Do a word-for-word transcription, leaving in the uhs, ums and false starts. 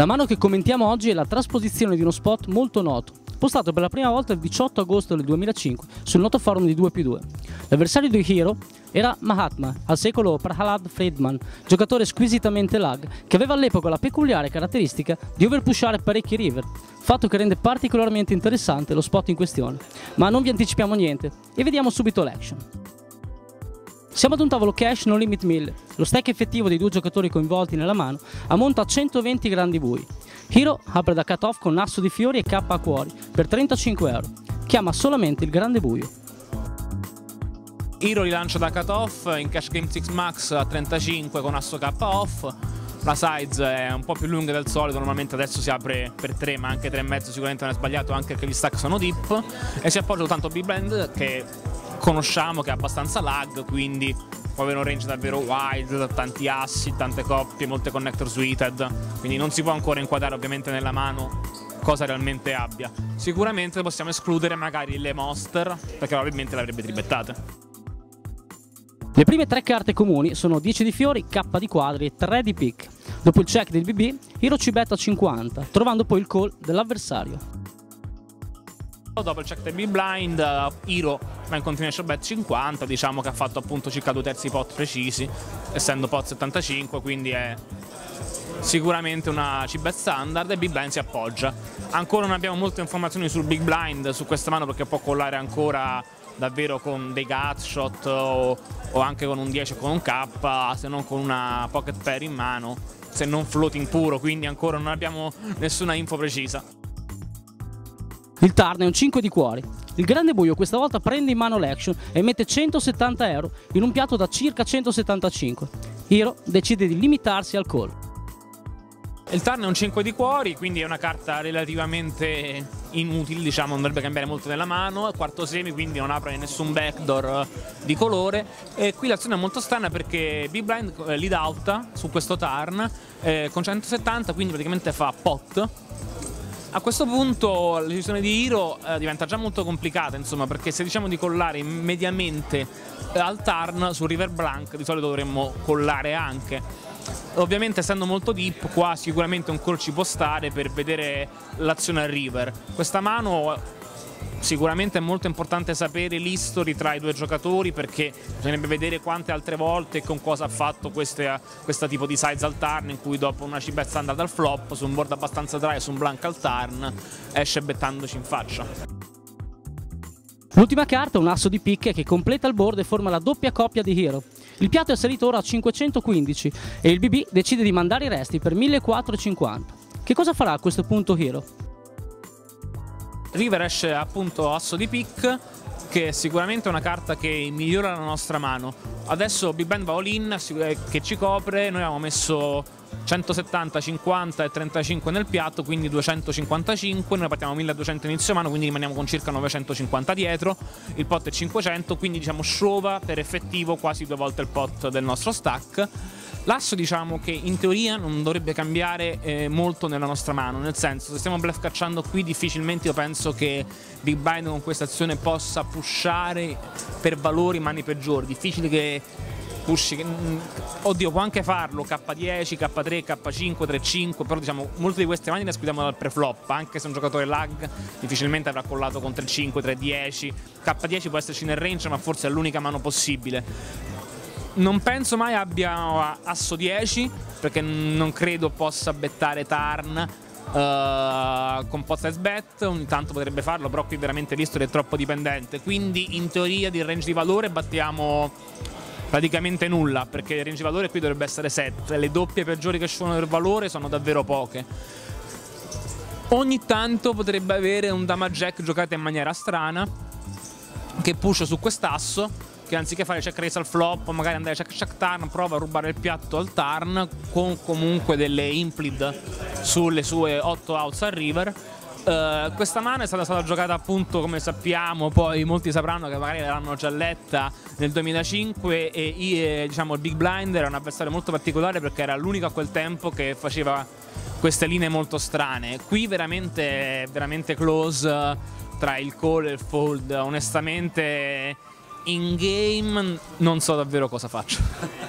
La mano che commentiamo oggi è la trasposizione di uno spot molto noto, postato per la prima volta il diciotto agosto del duemilacinque sul noto forum di due più due. L'avversario di Hero era Mahatma, al secolo Prahalad Friedman, giocatore squisitamente lag, che aveva all'epoca la peculiare caratteristica di overpushare parecchi river, fatto che rende particolarmente interessante lo spot in questione. Ma non vi anticipiamo niente e vediamo subito l'action. Siamo ad un tavolo cash no limit mille, lo stack effettivo dei due giocatori coinvolti nella mano ammonta a centoventi grandi bui. Hero apre da cut-off con asso di fiori e K a cuori per trentacinque euro, chiama solamente il grande buio. Hero rilancia da cut-off in Cash Game sei Max a trentacinque con asso K off. La size è un po' più lunga del solito, normalmente adesso si apre per tre, ma anche tre e mezzo sicuramente non è sbagliato, anche perché gli stack sono deep, e si appoggia tanto Big Blind che conosciamo che è abbastanza lag, quindi può avere un range davvero wide, tanti assi, tante coppie, molte connector suited, quindi non si può ancora inquadrare ovviamente nella mano cosa realmente abbia. Sicuramente possiamo escludere magari le monster, perché probabilmente le avrebbe tribettate. Le prime tre carte comuni sono dieci di fiori, K di quadri e tre di pick. Dopo il check del B B, Hero ci betta cinquanta, trovando poi il call dell'avversario. Dopo il check del Big Blind, Hero va in continuation bet cinquanta, diciamo che ha fatto appunto circa due terzi pot precisi, essendo pot settantacinque, quindi è sicuramente una C-bet standard, e Big Blind si appoggia. Ancora non abbiamo molte informazioni sul Big Blind, su questa mano, perché può collare ancora davvero con dei gutshot o, o anche con un dieci o con un K, se non con una pocket pair in mano, se non floating puro, quindi ancora non abbiamo nessuna info precisa. Il turn è un cinque di cuori. Il grande buio questa volta prende in mano l'action e mette centosettanta euro in un piatto da circa centosettantacinque. Hero decide di limitarsi al call. Il turn è un cinque di cuori, quindi è una carta relativamente inutile, diciamo, non dovrebbe cambiare molto nella mano. Quarto semi, quindi non apre nessun backdoor di colore. E qui l'azione è molto strana perché Big Blind eh, lead out su questo turn eh, con centosettanta, quindi praticamente fa pot. A questo punto la decisione di Hero eh, diventa già molto complicata, insomma, perché se diciamo di collare immediatamente eh, al turn su river blank, di solito dovremmo collare anche. Ovviamente, essendo molto deep, qua sicuramente un call ci può stare per vedere l'azione al river. Questa mano sicuramente è molto importante sapere l'history tra i due giocatori, perché bisognerebbe vedere quante altre volte e con cosa ha fatto questo tipo di size al turn, in cui dopo una C-bet standard al flop, su un board abbastanza dry, su un blank al turn, esce bettandoci in faccia. L'ultima carta è un asso di picche che completa il board e forma la doppia coppia di Hero. Il piatto è salito ora a cinquecentoquindici e il B B decide di mandare i resti per millequattrocentocinquanta. Che cosa farà a questo punto Hero? River esce appunto asso di pick, che è sicuramente una carta che migliora la nostra mano. Adesso Big Blind va all in, che ci copre. Noi abbiamo messo centosettanta, cinquanta e trentacinque nel piatto, quindi duecentocinquantacinque. Noi partiamo milleduecento inizio mano, quindi rimaniamo con circa novecentocinquanta dietro. Il pot è cinquecento, quindi diciamo sciova per effettivo quasi due volte il pot del nostro stack. L'asso diciamo che in teoria non dovrebbe cambiare eh, molto nella nostra mano, nel senso, se stiamo bluff cacciando qui difficilmente io penso che Big Blind con questa azione possa pushare per valori mani peggiori. Difficile che pushi, oddio, può anche farlo K dieci, K tre, K cinque, tre cinque, però diciamo molte di queste mani le escludiamo dal preflop, anche se un giocatore lag difficilmente avrà collato con tre cinque, tre dieci. K dieci può esserci nel range, ma forse è l'unica mano possibile. Non penso mai abbia asso dieci, perché non credo possa bettare turn uh, con pot size bet. Ogni tanto potrebbe farlo, però qui veramente l'history è troppo dipendente, quindi in teoria di range di valore battiamo praticamente nulla, perché il range di valore qui dovrebbe essere sette. Le doppie peggiori che scendono del valore sono davvero poche. Ogni tanto potrebbe avere un dama jack giocato in maniera strana, che push su quest'asso, che anziché fare check raise al flop, magari andare check check turn, prova a rubare il piatto al turn con comunque delle implied sulle sue otto outs al river. Uh, questa mano è stata, stata giocata appunto, come sappiamo, poi molti sapranno che magari l'hanno già letta nel duemilacinque, e, e diciamo il Big Blind era un avversario molto particolare perché era l'unico a quel tempo che faceva queste linee molto strane. Qui veramente veramente close tra il call e il fold. Onestamente in game non so davvero cosa faccio.